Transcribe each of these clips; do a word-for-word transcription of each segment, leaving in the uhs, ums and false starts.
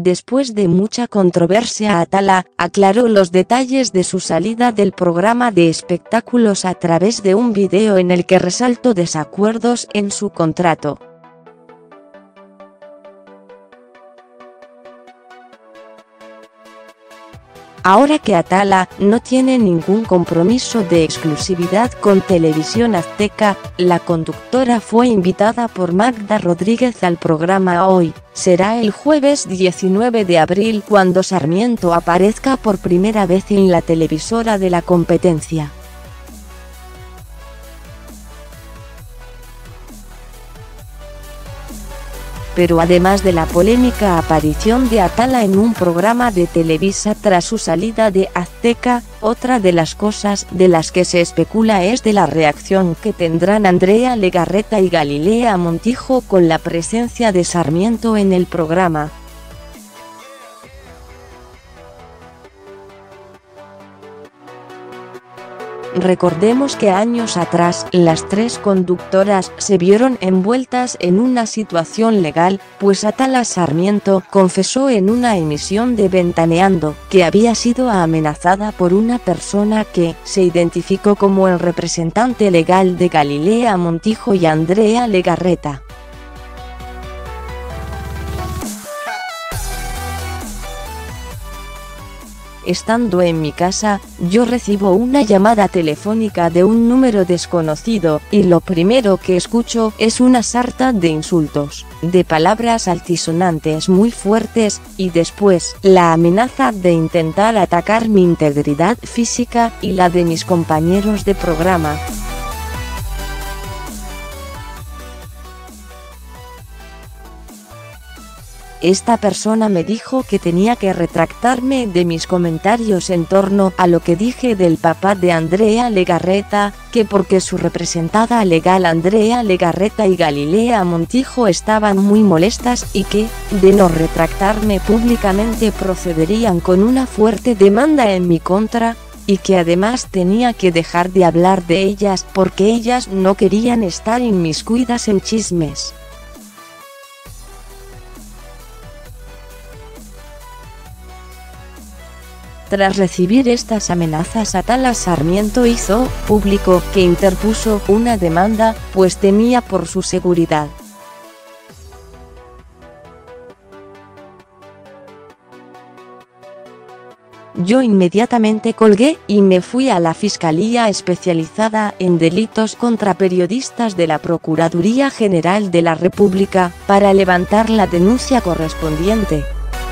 Después de mucha controversia, Atala aclaró los detalles de su salida del programa de espectáculos a través de un video en el que resaltó desacuerdos en su contrato. Ahora que Atala no tiene ningún compromiso de exclusividad con Televisión Azteca, la conductora fue invitada por Magda Rodríguez al programa Hoy. Será el jueves diecinueve de abril cuando Sarmiento aparezca por primera vez en la televisora de la competencia. Pero además de la polémica aparición de Atala en un programa de Televisa tras su salida de Azteca, otra de las cosas de las que se especula es de la reacción que tendrán Andrea Legarreta y Galilea Montijo con la presencia de Sarmiento en el programa. Recordemos que años atrás, las tres conductoras se vieron envueltas en una situación legal, pues Atala Sarmiento confesó en una emisión de Ventaneando que había sido amenazada por una persona que se identificó como el representante legal de Galilea Montijo y Andrea Legarreta. Estando en mi casa, yo recibo una llamada telefónica de un número desconocido, y lo primero que escucho es una sarta de insultos, de palabras altisonantes muy fuertes, y después, la amenaza de intentar atacar mi integridad física y la de mis compañeros de programa. Esta persona me dijo que tenía que retractarme de mis comentarios en torno a lo que dije del papá de Andrea Legarreta, que porque su representada legal Andrea Legarreta y Galilea Montijo estaban muy molestas y que, de no retractarme públicamente, procederían con una fuerte demanda en mi contra, y que además tenía que dejar de hablar de ellas porque ellas no querían estar inmiscuidas en chismes. Tras recibir estas amenazas, Atala Sarmiento hizo público que interpuso una demanda, pues temía por su seguridad. Yo inmediatamente colgué y me fui a la Fiscalía Especializada en Delitos contra Periodistas de la Procuraduría General de la República para levantar la denuncia correspondiente.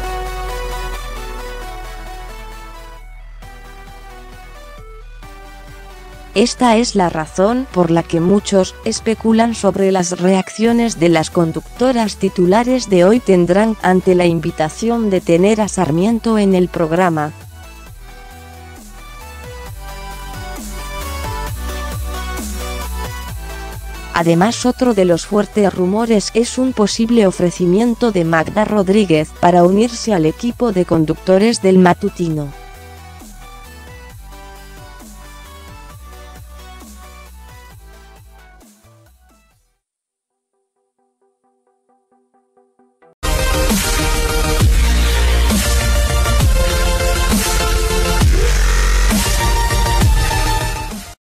Esta es la razón por la que muchos especulan sobre las reacciones de las conductoras titulares de Hoy tendrán ante la invitación de tener a Sarmiento en el programa. Además, otro de los fuertes rumores es un posible ofrecimiento de Magda Rodríguez para unirse al equipo de conductores del matutino.